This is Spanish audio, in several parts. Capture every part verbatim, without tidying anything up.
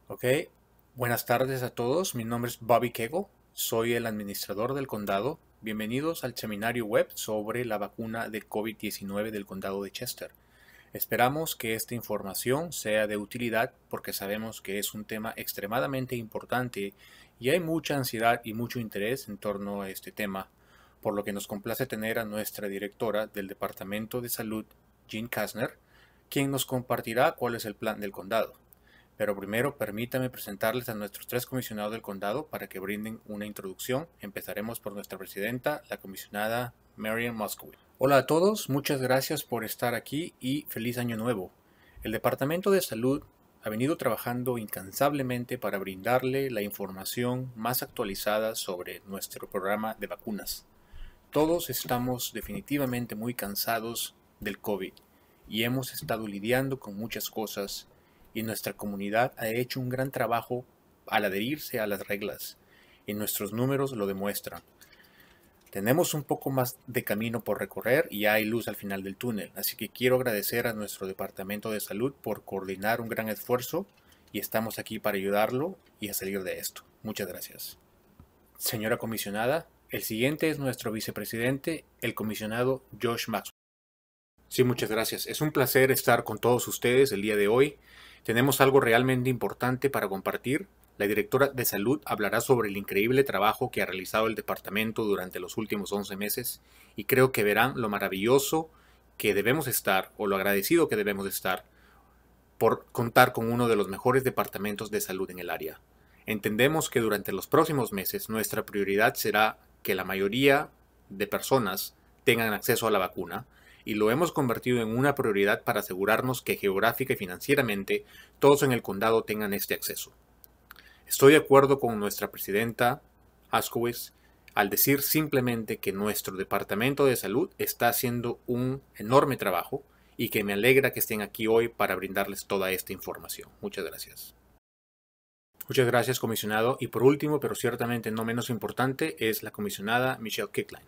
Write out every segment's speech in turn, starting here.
Ok, buenas tardes a todos. Mi nombre es Bobby Kegel. Soy el administrador del condado. Bienvenidos al seminario web sobre la vacuna de COVID diecinueve del condado de Chester. Esperamos que esta información sea de utilidad porque sabemos que es un tema extremadamente importante y hay mucha ansiedad y mucho interés en torno a este tema, por lo que nos complace tener a nuestra directora del Departamento de Salud, Jean Kastner, quien nos compartirá cuál es el plan del condado. Pero primero permítame presentarles a nuestros tres comisionados del condado para que brinden una introducción. Empezaremos por nuestra presidenta, la comisionada Marian Moskowitz. Hola a todos, muchas gracias por estar aquí y feliz año nuevo. El Departamento de Salud ha venido trabajando incansablemente para brindarle la información más actualizada sobre nuestro programa de vacunas. Todos estamos definitivamente muy cansados del COVID y hemos estado lidiando con muchas cosas y nuestra comunidad ha hecho un gran trabajo al adherirse a las reglas y nuestros números lo demuestran. Tenemos un poco más de camino por recorrer y hay luz al final del túnel, así que quiero agradecer a nuestro Departamento de Salud por coordinar un gran esfuerzo y estamos aquí para ayudarlo y a salir de esto. Muchas gracias. Señora comisionada, el siguiente es nuestro vicepresidente, el comisionado Josh Maxwell. Sí, muchas gracias. Es un placer estar con todos ustedes el día de hoy. Tenemos algo realmente importante para compartir. La directora de salud hablará sobre el increíble trabajo que ha realizado el departamento durante los últimos once meses y creo que verán lo maravilloso que debemos estar o lo agradecido que debemos estar por contar con uno de los mejores departamentos de salud en el área. Entendemos que durante los próximos meses nuestra prioridad será que la mayoría de personas tengan acceso a la vacuna y lo hemos convertido en una prioridad para asegurarnos que geográfica y financieramente todos en el condado tengan este acceso. Estoy de acuerdo con nuestra presidenta Moskowitz al decir simplemente que nuestro departamento de salud está haciendo un enorme trabajo y que me alegra que estén aquí hoy para brindarles toda esta información. Muchas gracias. Muchas gracias, comisionado. Y por último, pero ciertamente no menos importante, es la comisionada Michelle Kickline.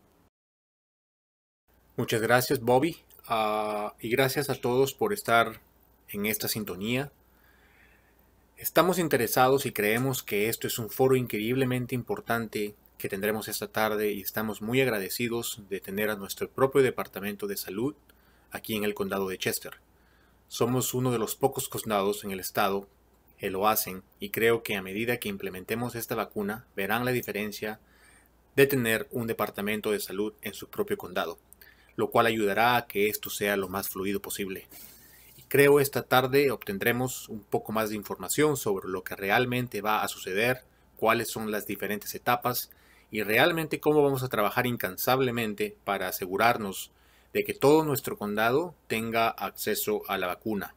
Muchas gracias, Bobby. Uh, y gracias a todos por estar en esta sintonía. Estamos interesados y creemos que esto es un foro increíblemente importante que tendremos esta tarde y estamos muy agradecidos de tener a nuestro propio departamento de salud aquí en el condado de Chester. Somos uno de los pocos condados en el estado que lo hacen y creo que a medida que implementemos esta vacuna verán la diferencia de tener un departamento de salud en su propio condado, lo cual ayudará a que esto sea lo más fluido posible. Y creo esta tarde obtendremos un poco más de información sobre lo que realmente va a suceder, cuáles son las diferentes etapas y realmente cómo vamos a trabajar incansablemente para asegurarnos de que todo nuestro condado tenga acceso a la vacuna.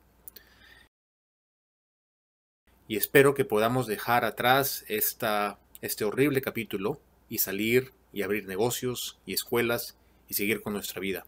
Y espero que podamos dejar atrás esta, este horrible capítulo y salir y abrir negocios y escuelas y seguir con nuestra vida.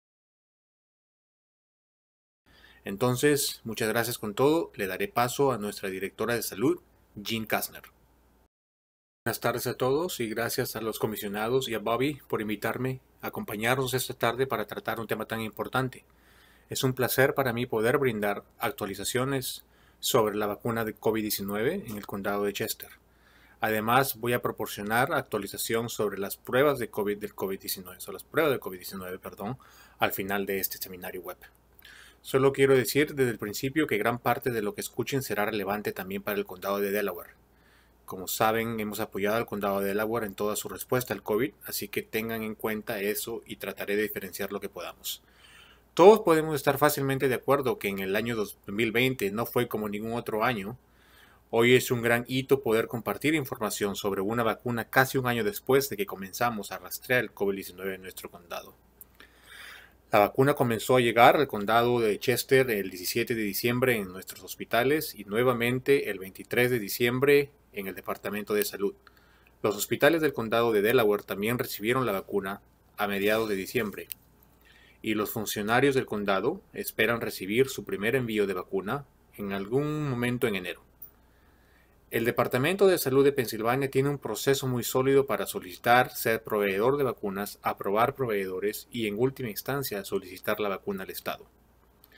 Entonces, muchas gracias con todo. Le daré paso a nuestra directora de salud, Jean Kastner. Buenas tardes a todos y gracias a los comisionados y a Bobby por invitarme a acompañarnos esta tarde para tratar un tema tan importante. Es un placer para mí poder brindar actualizaciones sobre la vacuna de COVID diecinueve en el condado de Chester. Además, voy a proporcionar actualización sobre las pruebas de COVID del COVID diecinueve, sobre las pruebas de COVID diecinueve, perdón, al final de este seminario web. Solo quiero decir desde el principio que gran parte de lo que escuchen será relevante también para el condado de Delaware. Como saben, hemos apoyado al condado de Delaware en toda su respuesta al COVID, así que tengan en cuenta eso y trataré de diferenciar lo que podamos. Todos podemos estar fácilmente de acuerdo que en el año dos mil veinte no fue como ningún otro año. Hoy es un gran hito poder compartir información sobre una vacuna casi un año después de que comenzamos a rastrear el COVID diecinueve en nuestro condado. La vacuna comenzó a llegar al condado de Chester el diecisiete de diciembre en nuestros hospitales y nuevamente el veintitrés de diciembre en el Departamento de Salud. Los hospitales del condado de Delaware también recibieron la vacuna a mediados de diciembre. Y los funcionarios del condado esperan recibir su primer envío de vacuna en algún momento en enero. El Departamento de Salud de Pensilvania tiene un proceso muy sólido para solicitar ser proveedor de vacunas, aprobar proveedores y en última instancia solicitar la vacuna al Estado.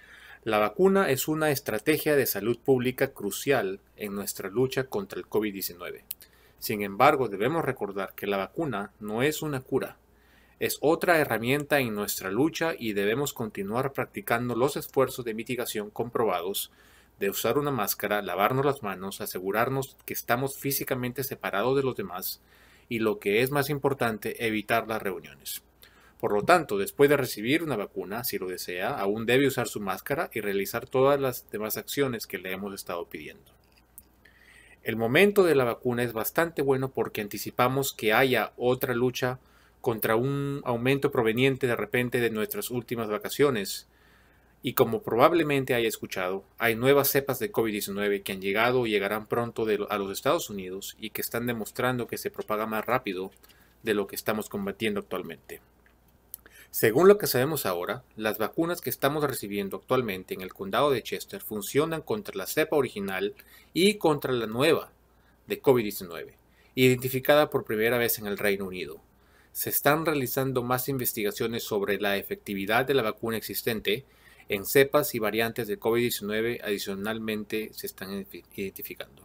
La vacuna es una estrategia de salud pública crucial en nuestra lucha contra el COVID diecinueve. Sin embargo, debemos recordar que la vacuna no es una cura, es otra herramienta en nuestra lucha y debemos continuar practicando los esfuerzos de mitigación comprobados de usar una máscara, lavarnos las manos, asegurarnos que estamos físicamente separados de los demás y, lo que es más importante, evitar las reuniones. Por lo tanto, después de recibir una vacuna, si lo desea, aún debe usar su máscara y realizar todas las demás acciones que le hemos estado pidiendo. El momento de la vacuna es bastante bueno porque anticipamos que haya otra lucha contra un aumento proveniente de repente de nuestras últimas vacaciones. Y como probablemente haya escuchado, hay nuevas cepas de COVID diecinueve que han llegado o llegarán pronto de, a los Estados Unidos y que están demostrando que se propaga más rápido de lo que estamos combatiendo actualmente. Según lo que sabemos ahora, las vacunas que estamos recibiendo actualmente en el condado de Chester funcionan contra la cepa original y contra la nueva de COVID diecinueve, identificada por primera vez en el Reino Unido. Se están realizando más investigaciones sobre la efectividad de la vacuna existente en cepas y variantes de COVID diecinueve. Adicionalmente se están identificando.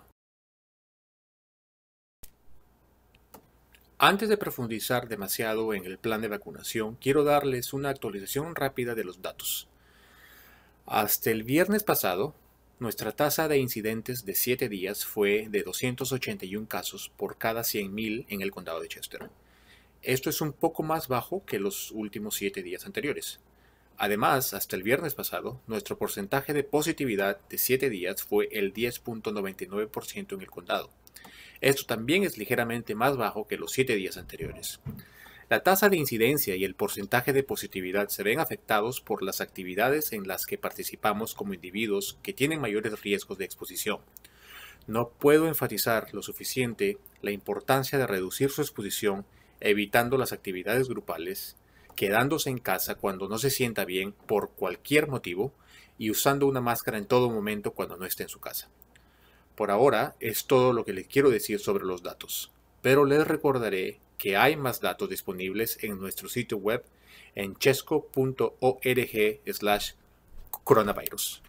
Antes de profundizar demasiado en el plan de vacunación, quiero darles una actualización rápida de los datos. Hasta el viernes pasado, nuestra tasa de incidentes de siete días fue de doscientos ochenta y uno casos por cada cien mil en el condado de Chester. Esto es un poco más bajo que los últimos siete días anteriores. Además, hasta el viernes pasado, nuestro porcentaje de positividad de siete días fue el diez punto noventa y nueve por ciento en el condado. Esto también es ligeramente más bajo que los siete días anteriores. La tasa de incidencia y el porcentaje de positividad se ven afectados por las actividades en las que participamos como individuos que tienen mayores riesgos de exposición. No puedo enfatizar lo suficiente la importancia de reducir su exposición evitando las actividades grupales, quedándose en casa cuando no se sienta bien por cualquier motivo y usando una máscara en todo momento cuando no esté en su casa. Por ahora es todo lo que les quiero decir sobre los datos, pero les recordaré que hay más datos disponibles en nuestro sitio web en chesco punto org slash coronavirus.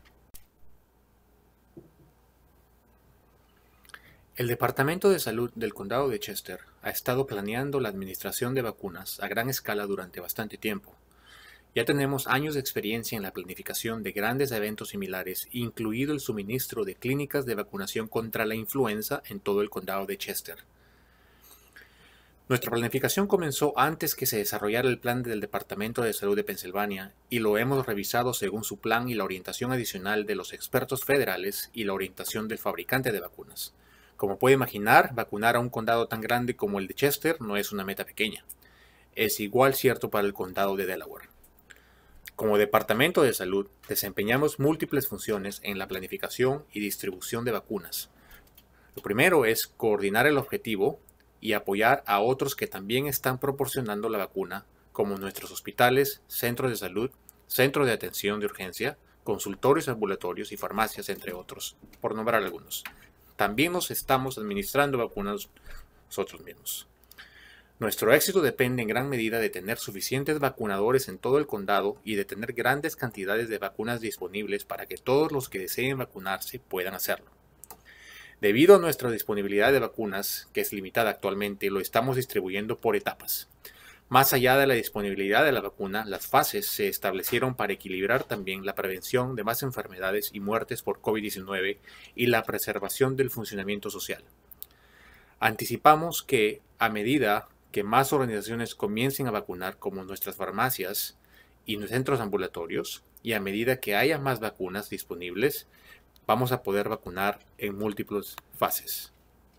El Departamento de Salud del Condado de Chester ha estado planeando la administración de vacunas a gran escala durante bastante tiempo. Ya tenemos años de experiencia en la planificación de grandes eventos similares, incluido el suministro de clínicas de vacunación contra la influenza en todo el condado de Chester. Nuestra planificación comenzó antes que se desarrollara el plan del Departamento de Salud de Pensilvania y lo hemos revisado según su plan y la orientación adicional de los expertos federales y la orientación del fabricante de vacunas. Como puede imaginar, vacunar a un condado tan grande como el de Chester no es una meta pequeña. Es igual cierto para el condado de Delaware. Como Departamento de Salud, desempeñamos múltiples funciones en la planificación y distribución de vacunas. Lo primero es coordinar el objetivo y apoyar a otros que también están proporcionando la vacuna, como nuestros hospitales, centros de salud, centros de atención de urgencia, consultorios ambulatorios y farmacias, entre otros, por nombrar algunos. También nos estamos administrando vacunas nosotros mismos. Nuestro éxito depende en gran medida de tener suficientes vacunadores en todo el condado y de tener grandes cantidades de vacunas disponibles para que todos los que deseen vacunarse puedan hacerlo. Debido a nuestra disponibilidad de vacunas, que es limitada actualmente, lo estamos distribuyendo por etapas. Más allá de la disponibilidad de la vacuna, las fases se establecieron para equilibrar también la prevención de más enfermedades y muertes por COVID diecinueve y la preservación del funcionamiento social. Anticipamos que, a medida que más organizaciones comiencen a vacunar, como nuestras farmacias y centros ambulatorios, y a medida que haya más vacunas disponibles, vamos a poder vacunar en múltiples fases.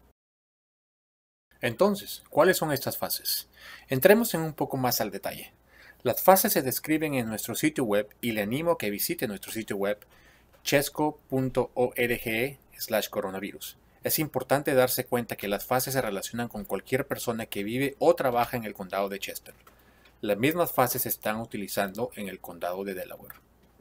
Entonces, ¿cuáles son estas fases? Entremos en un poco más al detalle. Las fases se describen en nuestro sitio web y le animo a que visite nuestro sitio web chesco punto org slash coronavirus. Es importante darse cuenta que las fases se relacionan con cualquier persona que vive o trabaja en el condado de Chester. Las mismas fases se están utilizando en el condado de Delaware.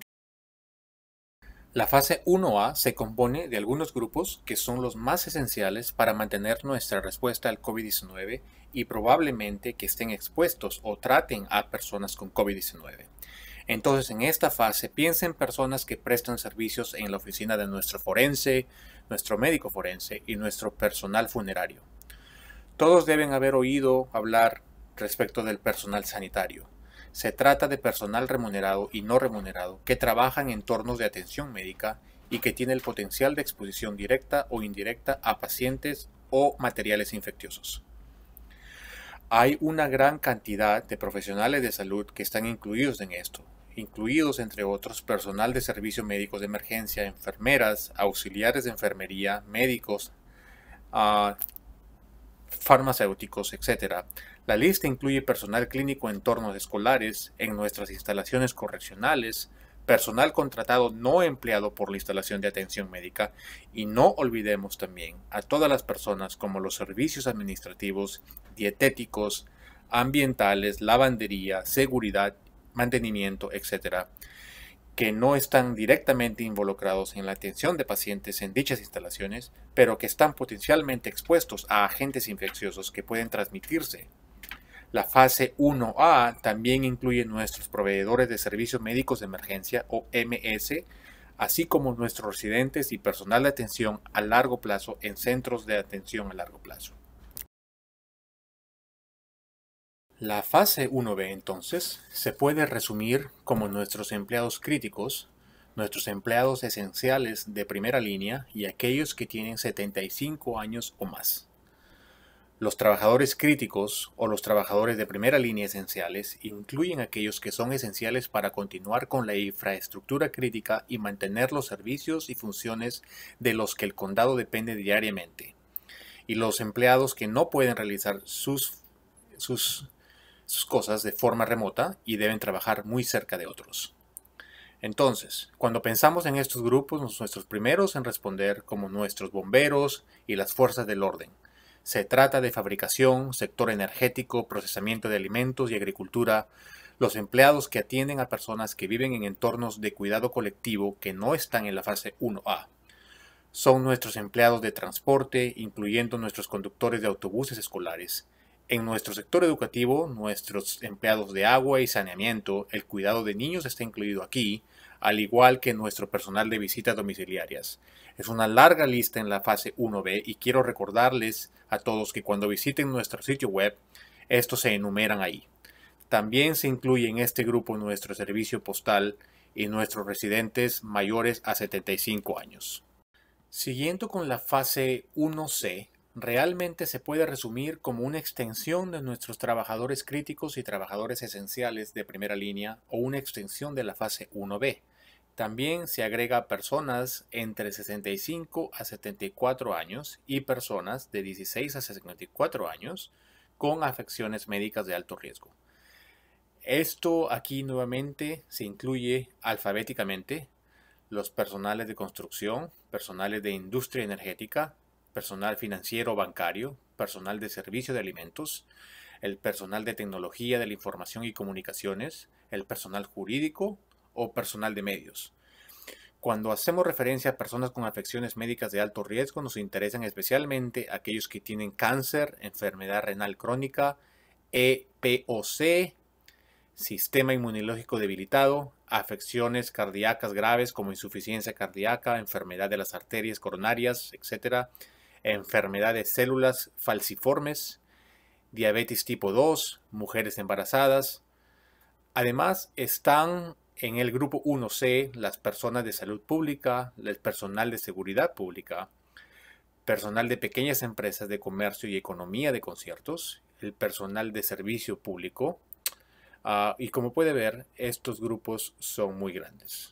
La fase uno A se compone de algunos grupos que son los más esenciales para mantener nuestra respuesta al COVID diecinueve y probablemente que estén expuestos o traten a personas con COVID diecinueve. Entonces, en esta fase, piensa en personas que prestan servicios en la oficina de nuestro forense, nuestro médico forense y nuestro personal funerario. Todos deben haber oído hablar respecto del personal sanitario. Se trata de personal remunerado y no remunerado que trabaja en entornos de atención médica y que tiene el potencial de exposición directa o indirecta a pacientes o materiales infecciosos. Hay una gran cantidad de profesionales de salud que están incluidos en esto, incluidos entre otros personal de servicios médicos de emergencia, enfermeras, auxiliares de enfermería, médicos, uh, farmacéuticos, etcétera. La lista incluye personal clínico en entornos escolares, en nuestras instalaciones correccionales, personal contratado no empleado por la instalación de atención médica y no olvidemos también a todas las personas como los servicios administrativos, dietéticos, ambientales, lavandería, seguridad, mantenimiento, etcétera, que no están directamente involucrados en la atención de pacientes en dichas instalaciones, pero que están potencialmente expuestos a agentes infecciosos que pueden transmitirse. La fase uno A también incluye nuestros proveedores de servicios médicos de emergencia o M S, así como nuestros residentes y personal de atención a largo plazo en centros de atención a largo plazo. La fase uno B, entonces, se puede resumir como nuestros empleados críticos, nuestros empleados esenciales de primera línea y aquellos que tienen setenta y cinco años o más. Los trabajadores críticos o los trabajadores de primera línea esenciales incluyen aquellos que son esenciales para continuar con la infraestructura crítica y mantener los servicios y funciones de los que el condado depende diariamente, y los empleados que no pueden realizar sus, sus, sus cosas de forma remota y deben trabajar muy cerca de otros. Entonces, cuando pensamos en estos grupos, nuestros primeros en responder como nuestros bomberos y las fuerzas del orden. Se trata de fabricación, sector energético, procesamiento de alimentos y agricultura, los empleados que atienden a personas que viven en entornos de cuidado colectivo que no están en la fase uno A. Son nuestros empleados de transporte, incluyendo nuestros conductores de autobuses escolares. En nuestro sector educativo, nuestros empleados de agua y saneamiento, el cuidado de niños está incluido aquí, al igual que nuestro personal de visitas domiciliarias. Es una larga lista en la fase uno B y quiero recordarles a todos que cuando visiten nuestro sitio web, estos se enumeran ahí. También se incluye en este grupo nuestro servicio postal y nuestros residentes mayores a setenta y cinco años. Siguiendo con la fase uno C, realmente se puede resumir como una extensión de nuestros trabajadores críticos y trabajadores esenciales de primera línea o una extensión de la fase uno B. También se agrega personas entre sesenta y cinco a setenta y cuatro años y personas de dieciséis a sesenta y cuatro años con afecciones médicas de alto riesgo. Esto aquí nuevamente se incluye alfabéticamente los personales de construcción, personales de industria energética, personal financiero bancario, personal de servicio de alimentos, el personal de tecnología de la información y comunicaciones, el personal jurídico o personal de medios. Cuando hacemos referencia a personas con afecciones médicas de alto riesgo, nos interesan especialmente aquellos que tienen cáncer, enfermedad renal crónica, E P O C, sistema inmunológico debilitado, afecciones cardíacas graves como insuficiencia cardíaca, enfermedad de las arterias coronarias, etcétera, enfermedad de células falciformes, diabetes tipo dos, mujeres embarazadas. Además, están en el grupo uno C las personas de salud pública, el personal de seguridad pública, personal de pequeñas empresas de comercio y economía de conciertos, el personal de servicio público, uh, y como puede ver, estos grupos son muy grandes.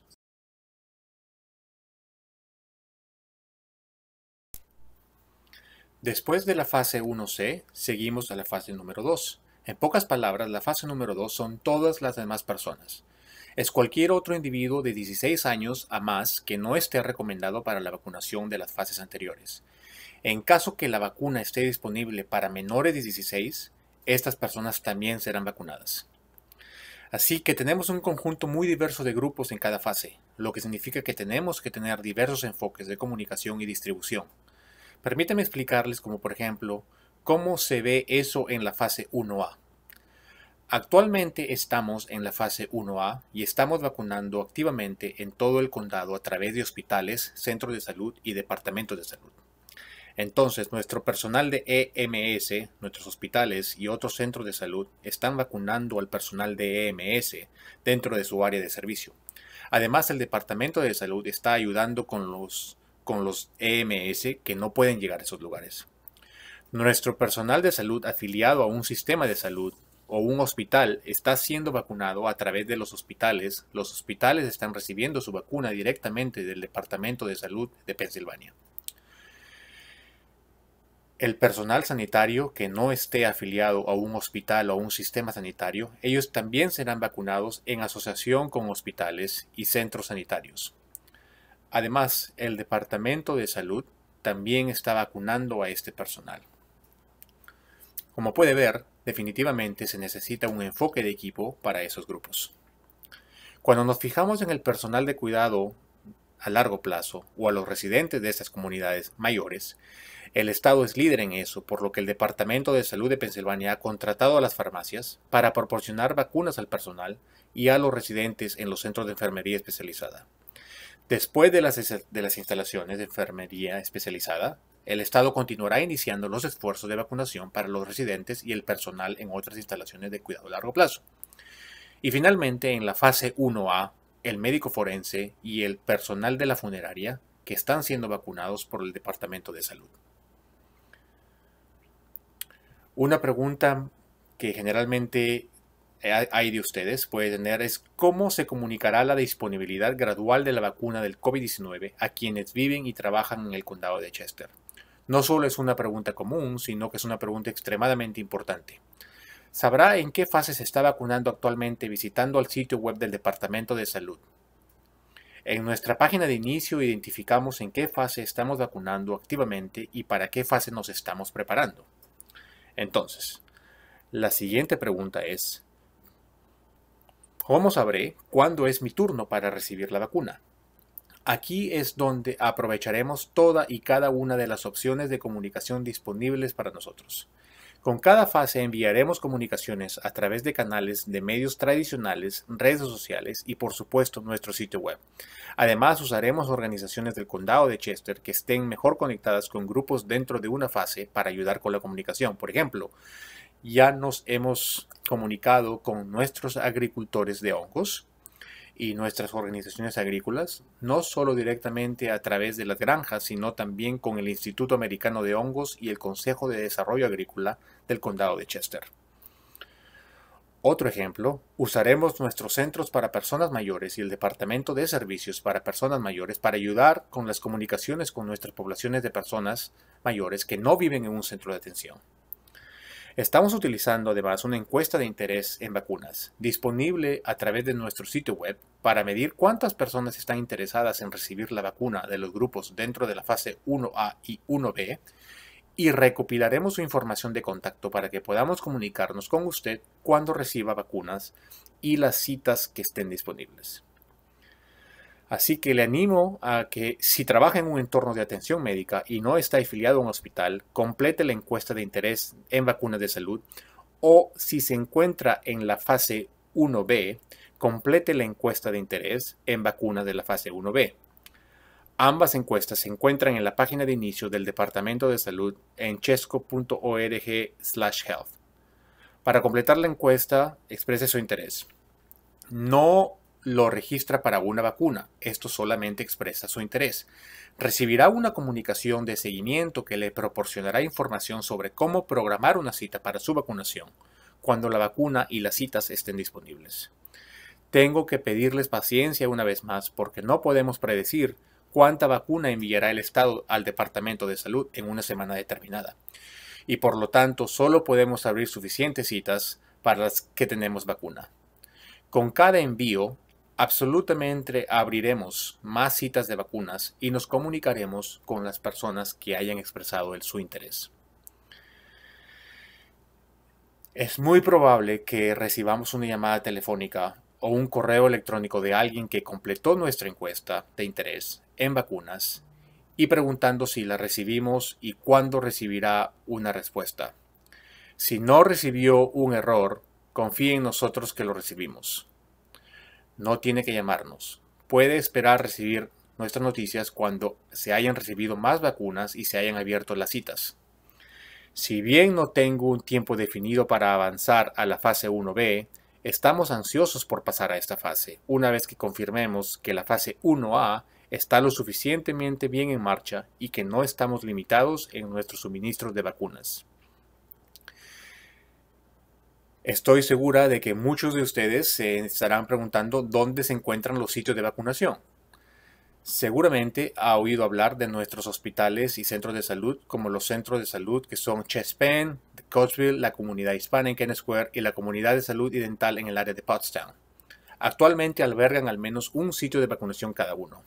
Después de la fase uno C, seguimos a la fase número dos. En pocas palabras, la fase número dos son todas las demás personas. Es cualquier otro individuo de dieciséis años a más que no esté recomendado para la vacunación de las fases anteriores. En caso que la vacuna esté disponible para menores de dieciséis, estas personas también serán vacunadas. Así que tenemos un conjunto muy diverso de grupos en cada fase, lo que significa que tenemos que tener diversos enfoques de comunicación y distribución. Permítanme explicarles como por ejemplo, cómo se ve eso en la fase uno A. Actualmente estamos en la fase uno A y estamos vacunando activamente en todo el condado a través de hospitales, centros de salud y departamentos de salud. Entonces, nuestro personal de E M S, nuestros hospitales y otros centros de salud están vacunando al personal de E M S dentro de su área de servicio. Además, el departamento de salud está ayudando con los, con los E M S que no pueden llegar a esos lugares. Nuestro personal de salud afiliado a un sistema de salud o un hospital está siendo vacunado a través de los hospitales. Los hospitales están recibiendo su vacuna directamente del Departamento de Salud de Pensilvania. El personal sanitario que no esté afiliado a un hospital o a un sistema sanitario, ellos también serán vacunados en asociación con hospitales y centros sanitarios. Además, el Departamento de Salud también está vacunando a este personal. Como puede ver, definitivamente se necesita un enfoque de equipo para esos grupos. Cuando nos fijamos en el personal de cuidado a largo plazo o a los residentes de estas comunidades mayores, el Estado es líder en eso, por lo que el Departamento de Salud de Pensilvania ha contratado a las farmacias para proporcionar vacunas al personal y a los residentes en los centros de enfermería especializada. Después de las, de las instalaciones de enfermería especializada, el Estado continuará iniciando los esfuerzos de vacunación para los residentes y el personal en otras instalaciones de cuidado a largo plazo. Y finalmente, en la fase uno A, el médico forense y el personal de la funeraria que están siendo vacunados por el Departamento de Salud. Una pregunta que generalmente hay de ustedes puede tener es cómo se comunicará la disponibilidad gradual de la vacuna del COVID diecinueve a quienes viven y trabajan en el condado de Chester. No solo es una pregunta común, sino que es una pregunta extremadamente importante. Sabrá en qué fase se está vacunando actualmente visitando el sitio web del Departamento de Salud. En nuestra página de inicio identificamos en qué fase estamos vacunando activamente y para qué fase nos estamos preparando. Entonces, la siguiente pregunta es, ¿cómo sabré cuándo es mi turno para recibir la vacuna? Aquí es donde aprovecharemos toda y cada una de las opciones de comunicación disponibles para nosotros. Con cada fase enviaremos comunicaciones a través de canales de medios tradicionales, redes sociales y por supuesto nuestro sitio web. Además usaremos organizaciones del condado de Chester que estén mejor conectadas con grupos dentro de una fase para ayudar con la comunicación. Por ejemplo, ya nos hemos comunicado con nuestros agricultores de hongos y nuestras organizaciones agrícolas, no solo directamente a través de las granjas, sino también con el Instituto Americano de Hongos y el Consejo de Desarrollo Agrícola del Condado de Chester. Otro ejemplo, usaremos nuestros centros para personas mayores y el Departamento de Servicios para Personas Mayores para ayudar con las comunicaciones con nuestras poblaciones de personas mayores que no viven en un centro de atención. Estamos utilizando además una encuesta de interés en vacunas, disponible a través de nuestro sitio web para medir cuántas personas están interesadas en recibir la vacuna de los grupos dentro de la fase uno A y uno B, y recopilaremos su información de contacto para que podamos comunicarnos con usted cuando reciba vacunas y las citas que estén disponibles. Así que le animo a que si trabaja en un entorno de atención médica y no está afiliado a un hospital, complete la encuesta de interés en vacunas de salud, o si se encuentra en la fase uno B, complete la encuesta de interés en vacunas de la fase uno B. Ambas encuestas se encuentran en la página de inicio del Departamento de Salud en chesco punto org slash health. Para completar la encuesta, exprese su interés. No lo registra para una vacuna, esto solamente expresa su interés. Recibirá una comunicación de seguimiento que le proporcionará información sobre cómo programar una cita para su vacunación, cuando la vacuna y las citas estén disponibles. Tengo que pedirles paciencia una vez más porque no podemos predecir cuánta vacuna enviará el Estado al Departamento de Salud en una semana determinada. Y por lo tanto, solo podemos abrir suficientes citas para las que tenemos vacuna. Con cada envío, absolutamente abriremos más citas de vacunas y nos comunicaremos con las personas que hayan expresado el, su interés. Es muy probable que recibamos una llamada telefónica o un correo electrónico de alguien que completó nuestra encuesta de interés en vacunas y preguntando si la recibimos y cuándo recibirá una respuesta. Si no recibió un error Confíe en nosotros que lo recibimos. No tiene que llamarnos. Puede esperar recibir nuestras noticias cuando se hayan recibido más vacunas y se hayan abierto las citas. Si bien no tengo un tiempo definido para avanzar a la fase uno B, estamos ansiosos por pasar a esta fase, una vez que confirmemos que la fase uno A está lo suficientemente bien en marcha y que no estamos limitados en nuestros suministros de vacunas. Estoy segura de que muchos de ustedes se estarán preguntando dónde se encuentran los sitios de vacunación. Seguramente ha oído hablar de nuestros hospitales y centros de salud, como los centros de salud que son Chest Penn, de Coatesville, la comunidad hispana en Kennett Square y la comunidad de salud y dental en el área de Pottstown. Actualmente albergan al menos un sitio de vacunación cada uno.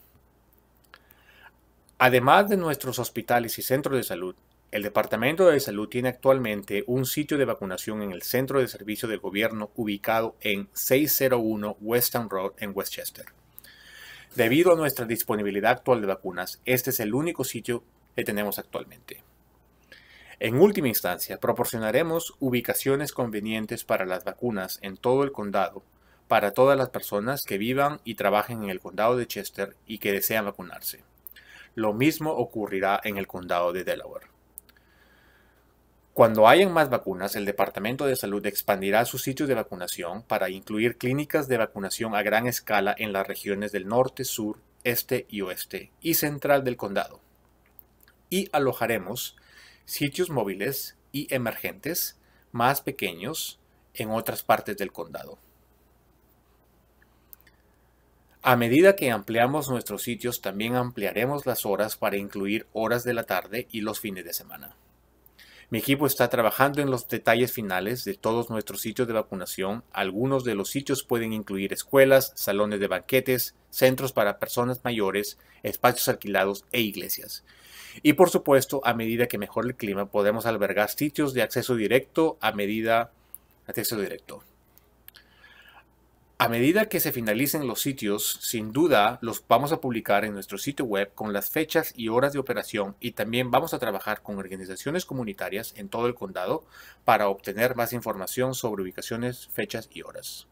Además de nuestros hospitales y centros de salud, el Departamento de Salud tiene actualmente un sitio de vacunación en el Centro de Servicio del Gobierno ubicado en seiscientos uno Westtown Road en Westchester. Debido a nuestra disponibilidad actual de vacunas, este es el único sitio que tenemos actualmente. En última instancia, proporcionaremos ubicaciones convenientes para las vacunas en todo el condado para todas las personas que vivan y trabajen en el condado de Chester y que desean vacunarse. Lo mismo ocurrirá en el condado de Delaware. Cuando hayan más vacunas, el Departamento de Salud expandirá sus sitios de vacunación para incluir clínicas de vacunación a gran escala en las regiones del norte, sur, este y oeste y central del condado. Y alojaremos sitios móviles y emergentes más pequeños en otras partes del condado. A medida que ampliamos nuestros sitios, también ampliaremos las horas para incluir horas de la tarde y los fines de semana. Mi equipo está trabajando en los detalles finales de todos nuestros sitios de vacunación. Algunos de los sitios pueden incluir escuelas, salones de banquetes, centros para personas mayores, espacios alquilados e iglesias. Y por supuesto, a medida que mejore el clima, podemos albergar sitios de acceso directo a medida acceso directo. A medida que se finalicen los sitios, sin duda los vamos a publicar en nuestro sitio web con las fechas y horas de operación y también vamos a trabajar con organizaciones comunitarias en todo el condado para obtener más información sobre ubicaciones, fechas y horas.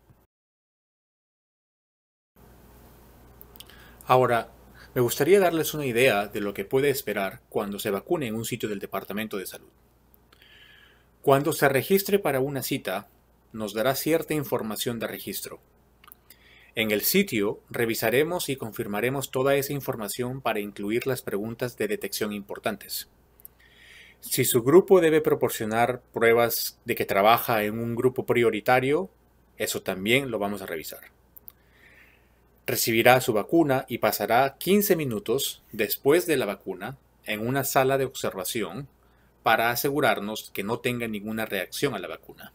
Ahora, me gustaría darles una idea de lo que puede esperar cuando se vacune en un sitio del Departamento de Salud. Cuando se registre para una cita, nos dará cierta información de registro. En el sitio, revisaremos y confirmaremos toda esa información para incluir las preguntas de detección importantes. Si su grupo debe proporcionar pruebas de que trabaja en un grupo prioritario, eso también lo vamos a revisar. Recibirá su vacuna y pasará quince minutos después de la vacuna en una sala de observación para asegurarnos que no tenga ninguna reacción a la vacuna.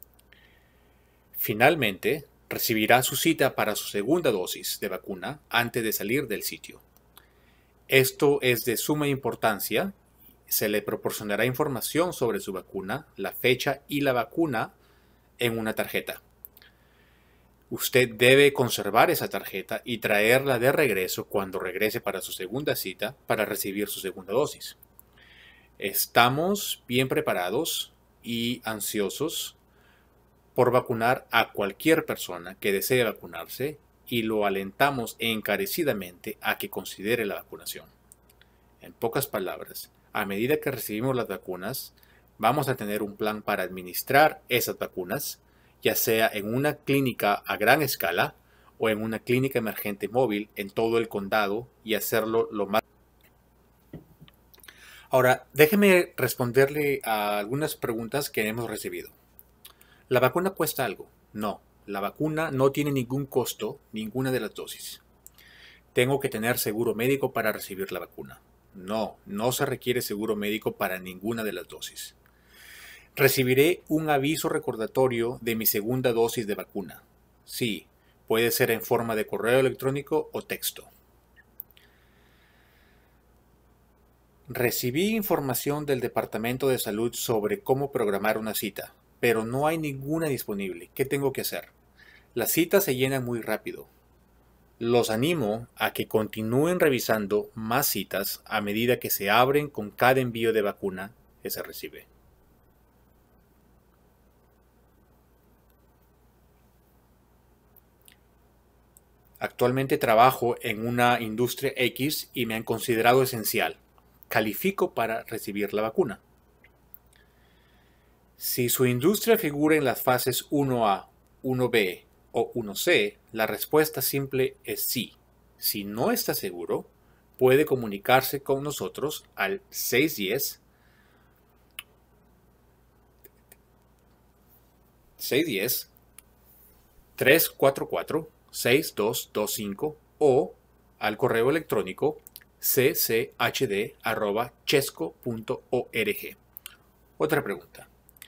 Finalmente, recibirá su cita para su segunda dosis de vacuna antes de salir del sitio. Esto es de suma importancia. Se le proporcionará información sobre su vacuna, la fecha y la vacuna en una tarjeta. Usted debe conservar esa tarjeta y traerla de regreso cuando regrese para su segunda cita para recibir su segunda dosis. Estamos bien preparados y ansiosos por vacunar a cualquier persona que desee vacunarse y lo alentamos encarecidamente a que considere la vacunación. En pocas palabras, a medida que recibimos las vacunas, vamos a tener un plan para administrar esas vacunas, ya sea en una clínica a gran escala o en una clínica emergente móvil en todo el condado y hacerlo lo más. Ahora, déjeme responderle a algunas preguntas que hemos recibido. ¿La vacuna cuesta algo? No, la vacuna no tiene ningún costo, ninguna de las dosis. ¿Tengo que tener seguro médico para recibir la vacuna? No, no se requiere seguro médico para ninguna de las dosis. ¿Recibiré un aviso recordatorio de mi segunda dosis de vacuna? Sí, puede ser en forma de correo electrónico o texto. Recibí información del Departamento de Salud sobre cómo programar una cita, pero no hay ninguna disponible. ¿Qué tengo que hacer? Las citas se llenan muy rápido. Los animo a que continúen revisando más citas a medida que se abren con cada envío de vacuna que se recibe. Actualmente trabajo en una industria X y me han considerado esencial. ¿Califico para recibir la vacuna? Si su industria figura en las fases uno A, uno B o uno C, la respuesta simple es sí. Si no está seguro, puede comunicarse con nosotros al seis uno cero, seis uno cero, tres cuatro cuatro, seis dos dos cinco o al correo electrónico c c h d arroba chesco punto org. Otra pregunta.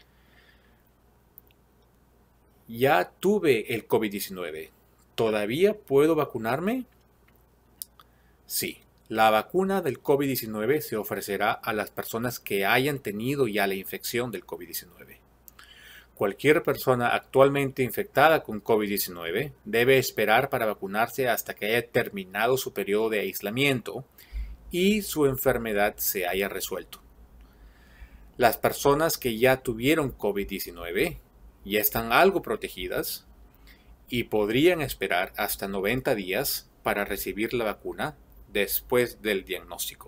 Ya tuve el COVID diecinueve. ¿Todavía puedo vacunarme? Sí, la vacuna del COVID diecinueve se ofrecerá a las personas que hayan tenido ya la infección del COVID diecinueve. Cualquier persona actualmente infectada con COVID diecinueve debe esperar para vacunarse hasta que haya terminado su periodo de aislamiento y su enfermedad se haya resuelto. Las personas que ya tuvieron COVID diecinueve ya están algo protegidas y podrían esperar hasta noventa días para recibir la vacuna después del diagnóstico.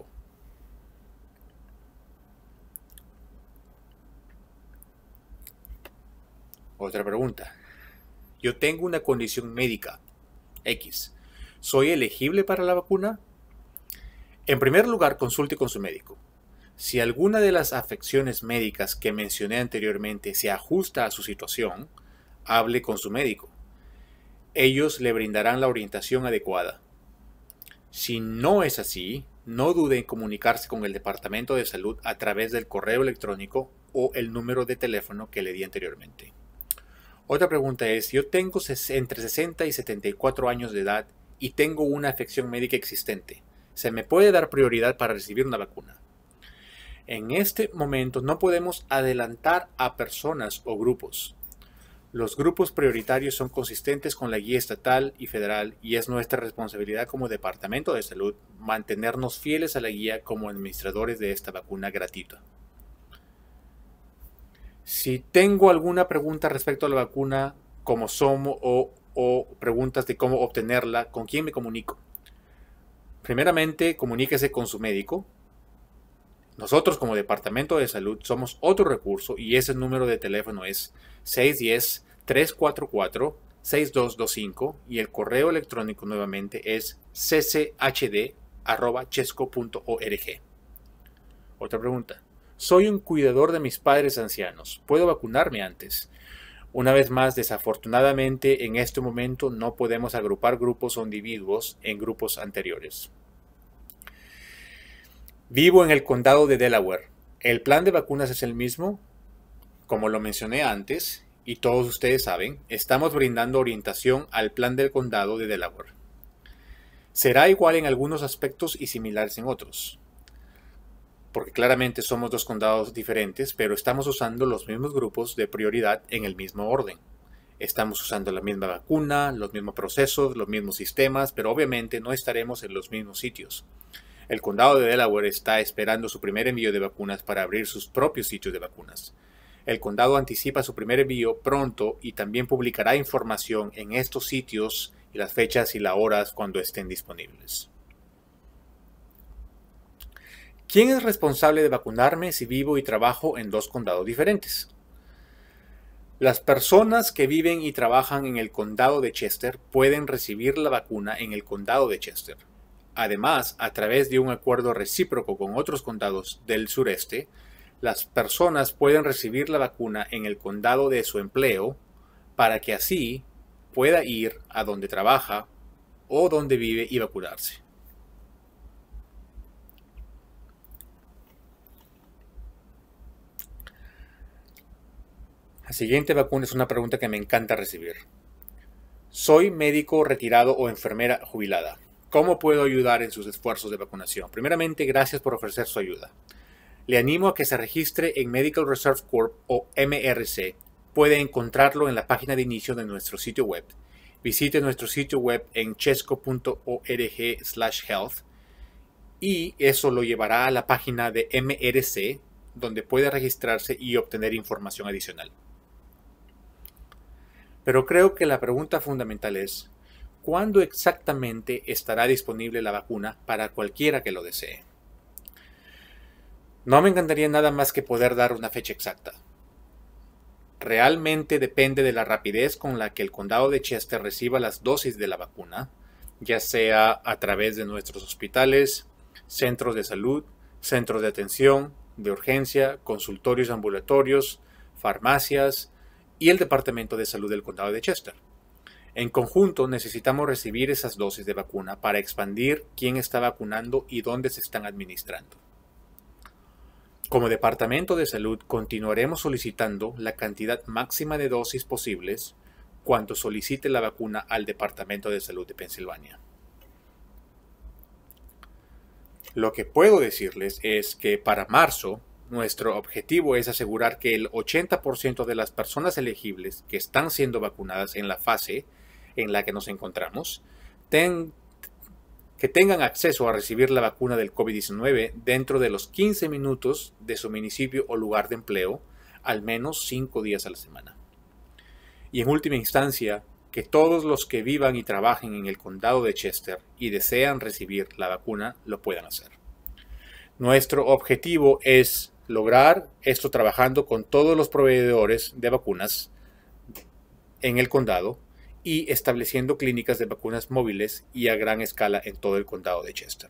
Otra pregunta. Yo tengo una condición médica X. ¿Soy elegible para la vacuna? En primer lugar, consulte con su médico. Si alguna de las afecciones médicas que mencioné anteriormente se ajusta a su situación, hable con su médico. Ellos le brindarán la orientación adecuada. Si no es así, no dude en comunicarse con el Departamento de Salud a través del correo electrónico o el número de teléfono que le di anteriormente. Otra pregunta es, yo tengo entre sesenta y setenta y cuatro años de edad y tengo una afección médica existente. ¿Se me puede dar prioridad para recibir una vacuna? En este momento no podemos adelantar a personas o grupos. Los grupos prioritarios son consistentes con la guía estatal y federal y es nuestra responsabilidad como Departamento de Salud mantenernos fieles a la guía como administradores de esta vacuna gratuita. Si tengo alguna pregunta respecto a la vacuna, cómo somos o, o preguntas de cómo obtenerla, ¿con quién me comunico? Primeramente, comuníquese con su médico. Nosotros como Departamento de Salud somos otro recurso y ese número de teléfono es seis uno cero, tres cuatro cuatro, seis dos dos cinco y el correo electrónico nuevamente es c c h d arroba chesco punto org. Otra pregunta. Soy un cuidador de mis padres ancianos. ¿Puedo vacunarme antes? Una vez más, desafortunadamente, en este momento no podemos agrupar grupos o individuos en grupos anteriores. Vivo en el condado de Delaware. El plan de vacunas es el mismo. Como lo mencioné antes, y todos ustedes saben, estamos brindando orientación al plan del condado de Delaware. Será igual en algunos aspectos y similares en otros, porque claramente somos dos condados diferentes, pero estamos usando los mismos grupos de prioridad en el mismo orden. Estamos usando la misma vacuna, los mismos procesos, los mismos sistemas, pero obviamente no estaremos en los mismos sitios. El condado de Delaware está esperando su primer envío de vacunas para abrir sus propios sitios de vacunas. El condado anticipa su primer envío pronto y también publicará información en estos sitios y las fechas y las horas cuando estén disponibles. ¿Quién es responsable de vacunarme si vivo y trabajo en dos condados diferentes? Las personas que viven y trabajan en el condado de Chester pueden recibir la vacuna en el condado de Chester. Además, a través de un acuerdo recíproco con otros condados del sureste, las personas pueden recibir la vacuna en el condado de su empleo para que así pueda ir a donde trabaja o donde vive y vacunarse. La siguiente vacuna es una pregunta que me encanta recibir. Soy médico retirado o enfermera jubilada. ¿Cómo puedo ayudar en sus esfuerzos de vacunación? Primeramente, gracias por ofrecer su ayuda. Le animo a que se registre en Medical Reserve Corp o M R C. Puede encontrarlo en la página de inicio de nuestro sitio web. Visite nuestro sitio web en chesco punto org slash health y eso lo llevará a la página de M R C donde puede registrarse y obtener información adicional. Pero creo que la pregunta fundamental es, cuándo exactamente estará disponible la vacuna para cualquiera que lo desee. No me encantaría nada más que poder dar una fecha exacta. Realmente depende de la rapidez con la que el condado de Chester reciba las dosis de la vacuna, ya sea a través de nuestros hospitales, centros de salud, centros de atención, de urgencia, consultorios ambulatorios, farmacias y el Departamento de Salud del condado de Chester. En conjunto necesitamos recibir esas dosis de vacuna para expandir quién está vacunando y dónde se están administrando. Como Departamento de Salud continuaremos solicitando la cantidad máxima de dosis posibles cuando solicite la vacuna al Departamento de Salud de Pensilvania. Lo que puedo decirles es que para marzo, nuestro objetivo es asegurar que el ochenta por ciento de las personas elegibles que están siendo vacunadas en la fase en la que nos encontramos, ten, que tengan acceso a recibir la vacuna del COVID diecinueve dentro de los quince minutos de su municipio o lugar de empleo, al menos cinco días a la semana. Y en última instancia, que todos los que vivan y trabajen en el condado de Chester y desean recibir la vacuna lo puedan hacer. Nuestro objetivo es lograr esto trabajando con todos los proveedores de vacunas en el condado y estableciendo clínicas de vacunas móviles y a gran escala en todo el condado de Chester.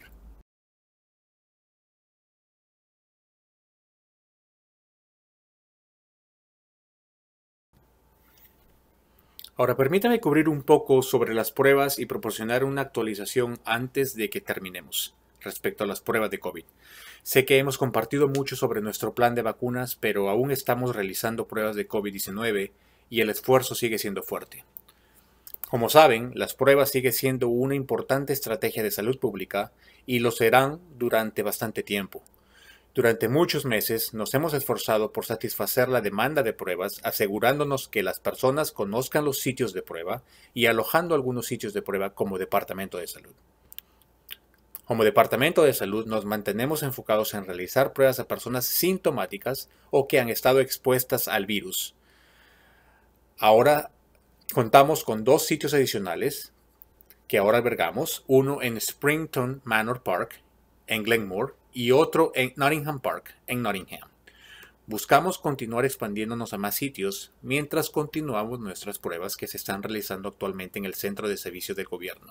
Ahora permítame cubrir un poco sobre las pruebas y proporcionar una actualización antes de que terminemos respecto a las pruebas de COVID. Sé que hemos compartido mucho sobre nuestro plan de vacunas, pero aún estamos realizando pruebas de COVID diecinueve y el esfuerzo sigue siendo fuerte. Como saben, las pruebas siguen siendo una importante estrategia de salud pública y lo serán durante bastante tiempo. Durante muchos meses nos hemos esforzado por satisfacer la demanda de pruebas, asegurándonos que las personas conozcan los sitios de prueba y alojando algunos sitios de prueba como Departamento de Salud. Como Departamento de Salud nos mantenemos enfocados en realizar pruebas a personas sintomáticas o que han estado expuestas al virus. Ahora contamos con dos sitios adicionales que ahora albergamos, uno en Springton Manor Park, en Glenmore, y otro en Nottingham Park, en Nottingham. Buscamos continuar expandiéndonos a más sitios mientras continuamos nuestras pruebas que se están realizando actualmente en el Centro de Servicios del Gobierno.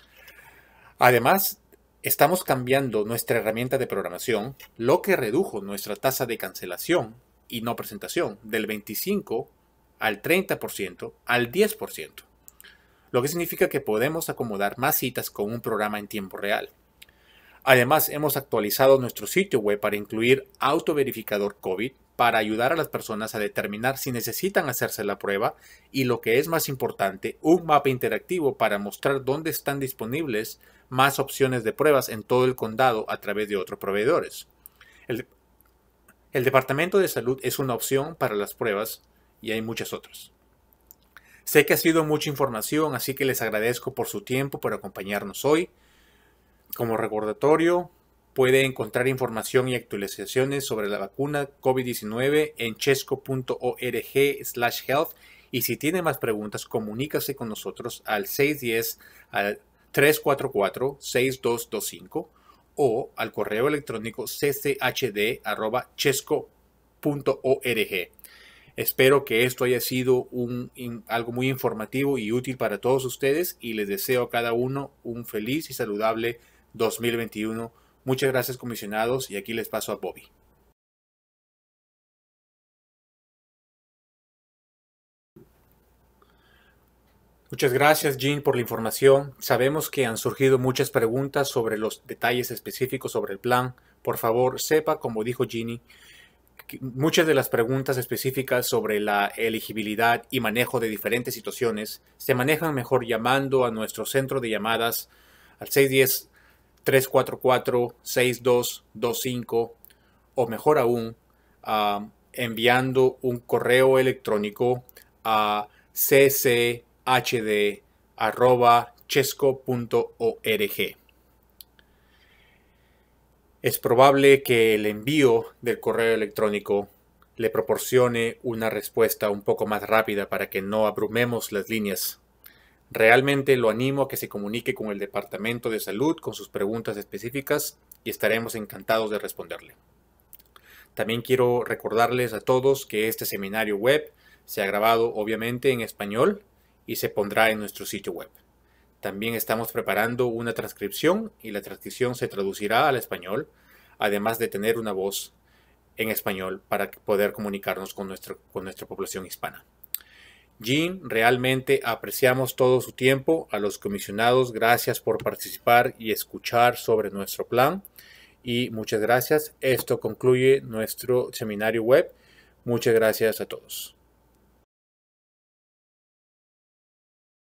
Además, estamos cambiando nuestra herramienta de programación, lo que redujo nuestra tasa de cancelación y no presentación del veinticinco al treinta por ciento al diez por ciento, lo que significa que podemos acomodar más citas con un programa en tiempo real. Además, hemos actualizado nuestro sitio web para incluir autoverificador COVID para ayudar a las personas a determinar si necesitan hacerse la prueba y, lo que es más importante, un mapa interactivo para mostrar dónde están disponibles más opciones de pruebas en todo el condado a través de otros proveedores. El, el Departamento de Salud es una opción para las pruebas y hay muchas otras. Sé que ha sido mucha información, así que les agradezco por su tiempo por acompañarnos hoy. Como recordatorio, puede encontrar información y actualizaciones sobre la vacuna COVID diecinueve en chesco punto org slash health y si tiene más preguntas, comunícase con nosotros al seis uno cero al tres cuatro cuatro seis dos dos cinco o al correo electrónico c c h d arroba chesco punto org. Espero que esto haya sido un, in, algo muy informativo y útil para todos ustedes y les deseo a cada uno un feliz y saludable dos mil veintiuno. Muchas gracias, comisionados, y aquí les paso a Bobby. Muchas gracias, Jean, por la información. Sabemos que han surgido muchas preguntas sobre los detalles específicos sobre el plan. Por favor, sepa, como dijo Jeannie, muchas de las preguntas específicas sobre la elegibilidad y manejo de diferentes situaciones se manejan mejor llamando a nuestro centro de llamadas al seis uno cero, tres cuatro cuatro seis dos dos cinco o mejor aún uh, enviando un correo electrónico a c c h d arroba chesco punto org. Es probable que el envío del correo electrónico le proporcione una respuesta un poco más rápida para que no abrumemos las líneas Realmente lo animo a que se comunique con el Departamento de Salud con sus preguntas específicas y estaremos encantados de responderle. También quiero recordarles a todos que este seminario web se ha grabado obviamente en español y se pondrá en nuestro sitio web. También estamos preparando una transcripción y la transcripción se traducirá al español, además de tener una voz en español para poder comunicarnos con, nuestro, con nuestra población hispana. Jean, realmente apreciamos todo su tiempo. A los comisionados, gracias por participar y escuchar sobre nuestro plan. Y muchas gracias. Esto concluye nuestro seminario web. Muchas gracias a todos.